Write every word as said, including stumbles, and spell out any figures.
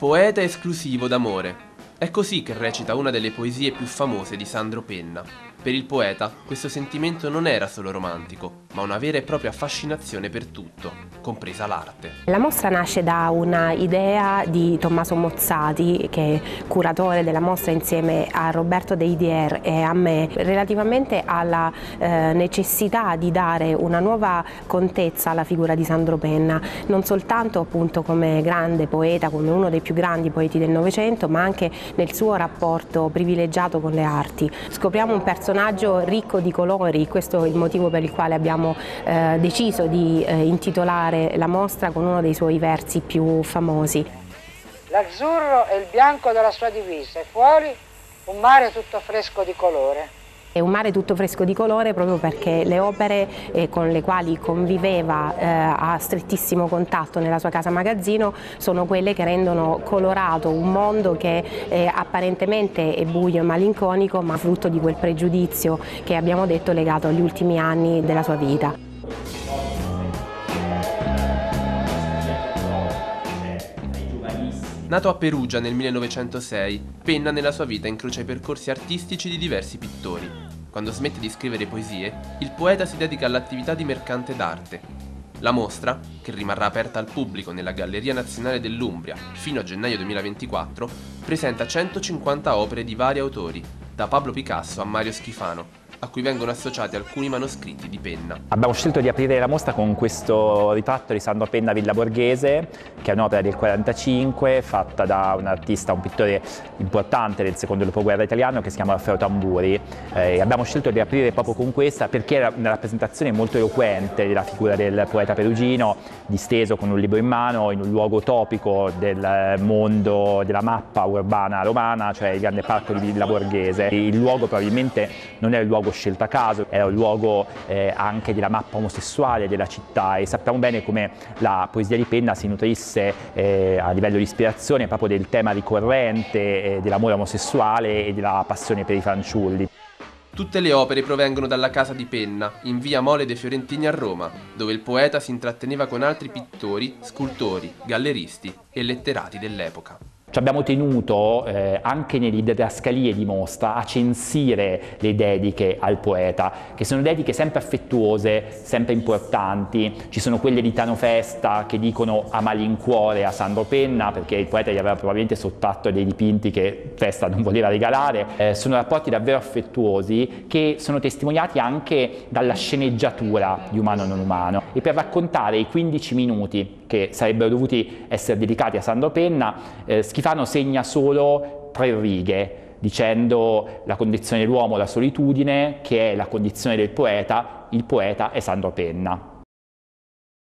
Poeta esclusivo d'amore. È così che recita una delle poesie più famose di Sandro Penna. Per il poeta, questo sentimento non era solo romantico, ma una vera e propria fascinazione per tutto, compresa l'arte. La mostra nasce da una idea di Tommaso Mozzati, che è curatore della mostra insieme a Roberto Deidier e a me, relativamente alla eh, necessità di dare una nuova contezza alla figura di Sandro Penna, non soltanto appunto come grande poeta, come uno dei più grandi poeti del Novecento, ma anche nel suo rapporto privilegiato con le arti. Scopriamo un personaggio ricco di colori, questo è il motivo per il quale abbiamo eh, deciso di eh, intitolare la mostra con uno dei suoi versi più famosi. L'azzurro è il bianco della sua divisa e fuori un mare tutto fresco di colore. È un mare tutto fresco di colore proprio perché le opere eh, con le quali conviveva eh, a strettissimo contatto nella sua casa magazzino sono quelle che rendono colorato un mondo che eh, apparentemente è buio e malinconico, ma frutto di quel pregiudizio che abbiamo detto legato agli ultimi anni della sua vita. Nato a Perugia nel millenovecentosei, Penna nella sua vita incrocia i percorsi artistici di diversi pittori. Quando smette di scrivere poesie, il poeta si dedica all'attività di mercante d'arte. La mostra, che rimarrà aperta al pubblico nella Galleria Nazionale dell'Umbria fino a gennaio duemilaventiquattro, presenta centocinquanta opere di vari autori, da Pablo Picasso a Mario Schifano, a cui vengono associati alcuni manoscritti di Penna. Abbiamo scelto di aprire la mostra con questo ritratto di Sandro Penna Villa Borghese, che è un'opera del quarantacinque, fatta da un artista, un pittore importante del secondo dopoguerra italiano, che si chiama Alfredo Tamburi. Eh, abbiamo scelto di aprire proprio con questa perché era una rappresentazione molto eloquente della figura del poeta perugino, disteso con un libro in mano in un luogo topico del mondo della mappa urbana romana, cioè il grande parco di Villa Borghese. Il luogo probabilmente non era il luogo scelto a caso, era un luogo eh, anche della mappa omosessuale della città, e sappiamo bene come la poesia di Penna si nutrisse eh, a livello di ispirazione proprio del tema ricorrente eh, dell'amore omosessuale e della passione per i fanciulli. Tutte le opere provengono dalla casa di Penna, in via Mole dei Fiorentini a Roma, dove il poeta si intratteneva con altri pittori, scultori, galleristi e letterati dell'epoca. Ci abbiamo tenuto eh, anche nelle didascalie di mostra a censire le dediche al poeta, che sono dediche sempre affettuose, sempre importanti. Ci sono quelle di Tano Festa che dicono a malincuore a Sandro Penna, perché il poeta gli aveva probabilmente sottratto dei dipinti che Festa non voleva regalare. Eh, sono rapporti davvero affettuosi che sono testimoniati anche dalla sceneggiatura di Umano non umano. E per raccontare i quindici minuti che sarebbero dovuti essere dedicati a Sandro Penna, eh, Schifano segna solo tre righe, dicendo la condizione dell'uomo, la solitudine, che è la condizione del poeta, il poeta è Sandro Penna.